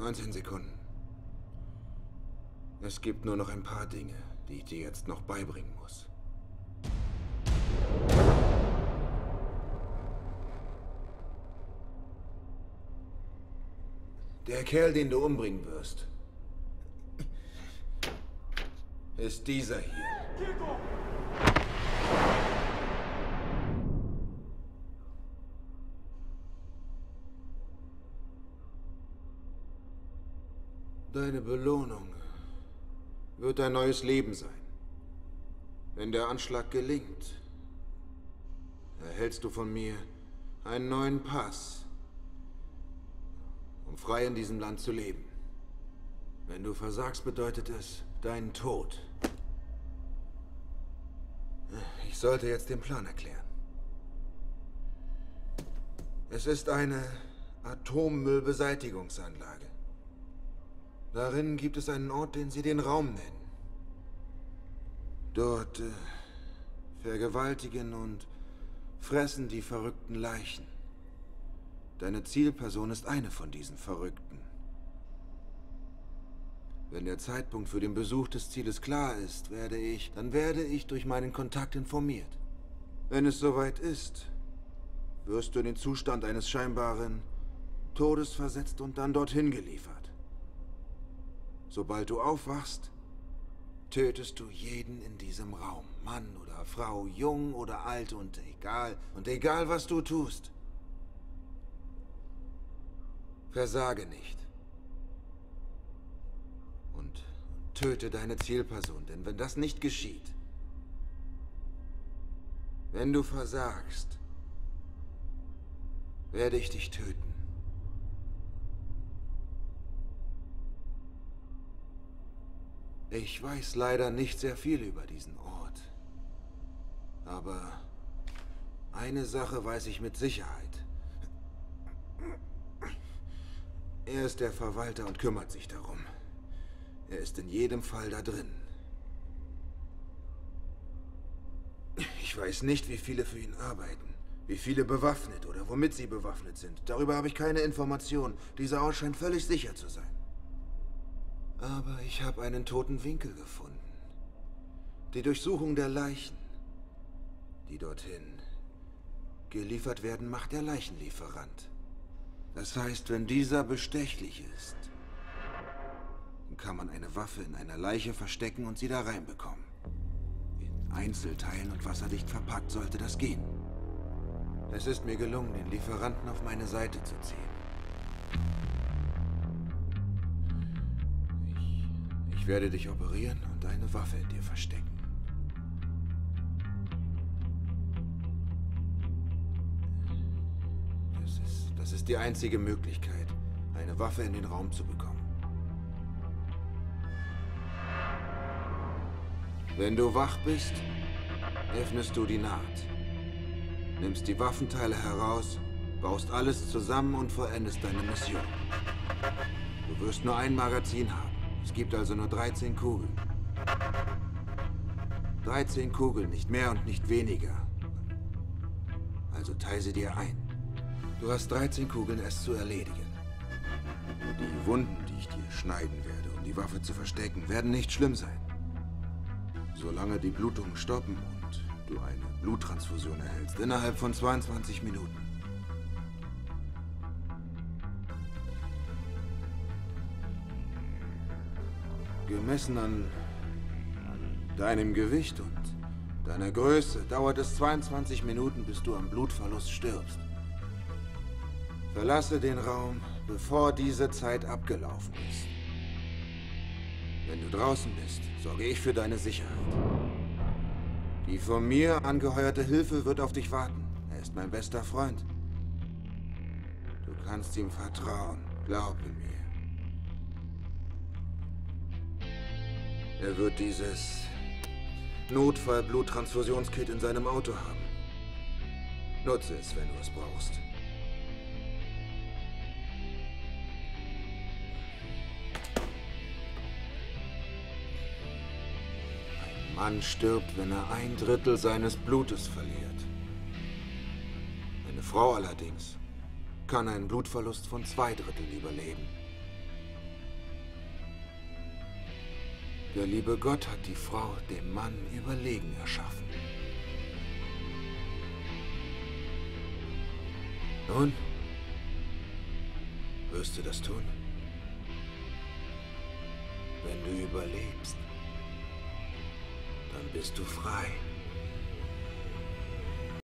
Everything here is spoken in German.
19 Sekunden. Es gibt nur noch ein paar Dinge, die ich dir jetzt noch beibringen muss. Der Kerl, den du umbringen wirst, ist dieser hier. Deine Belohnung wird ein neues Leben sein. Wenn der Anschlag gelingt, erhältst du von mir einen neuen Pass, um frei in diesem Land zu leben. Wenn du versagst, bedeutet es deinen Tod. Ich sollte jetzt den Plan erklären. Es ist eine Atommüllbeseitigungsanlage. Darin gibt es einen Ort, den sie den Raum nennen. Dort vergewaltigen und fressen die verrückten Leichen. Deine Zielperson ist eine von diesen Verrückten. Wenn der Zeitpunkt für den Besuch des Zieles klar ist, werde ich durch meinen Kontakt informiert. Wenn es soweit ist, wirst du in den Zustand eines scheinbaren Todes versetzt und dann dorthin geliefert. Sobald du aufwachst, tötest du jeden in diesem Raum. Mann oder Frau, jung oder alt und egal was du tust. Versage nicht. Und töte deine Zielperson, denn wenn das nicht geschieht, wenn du versagst, werde ich dich töten. Ich weiß leider nicht sehr viel über diesen Ort. Aber eine Sache weiß ich mit Sicherheit. Er ist der Verwalter und kümmert sich darum. Er ist in jedem Fall da drin. Ich weiß nicht, wie viele für ihn arbeiten, wie viele bewaffnet oder womit sie bewaffnet sind. Darüber habe ich keine Information. Dieser Ort scheint völlig sicher zu sein. Aber ich habe einen toten Winkel gefunden. Die Durchsuchung der Leichen, die dorthin geliefert werden, macht der Leichenlieferant. Das heißt, wenn dieser bestechlich ist, dann kann man eine Waffe in einer Leiche verstecken und sie da reinbekommen. In Einzelteilen und wasserdicht verpackt sollte das gehen. Es ist mir gelungen, den Lieferanten auf meine Seite zu ziehen. Ich werde dich operieren und eine Waffe in dir verstecken. Das ist die einzige Möglichkeit, eine Waffe in den Raum zu bekommen. Wenn du wach bist, öffnest du die Naht. Nimmst die Waffenteile heraus, baust alles zusammen und vollendest deine Mission. Du wirst nur ein Magazin haben. Es gibt also nur 13 Kugeln. 13 Kugeln, nicht mehr und nicht weniger. Also teile sie dir ein. Du hast 13 Kugeln, es zu erledigen. Die Wunden, die ich dir schneiden werde, um die Waffe zu verstecken, werden nicht schlimm sein. Solange die Blutungen stoppen und du eine Bluttransfusion erhältst, innerhalb von 22 Minuten. Gemessen an deinem Gewicht und deiner Größe dauert es 22 Minuten, bis du am Blutverlust stirbst. Verlasse den Raum, bevor diese Zeit abgelaufen ist. Wenn du draußen bist, sorge ich für deine Sicherheit. Die von mir angeheuerte Hilfe wird auf dich warten. Er ist mein bester Freund. Du kannst ihm vertrauen, glaube mir. Er wird dieses Notfall-Bluttransfusionskit in seinem Auto haben. Nutze es, wenn du es brauchst. Ein Mann stirbt, wenn er 1/3 seines Blutes verliert. Eine Frau allerdings kann einen Blutverlust von 2/3 überleben. Der liebe Gott hat die Frau dem Mann überlegen erschaffen. Nun, wirst du das tun? Wenn du überlebst, dann bist du frei.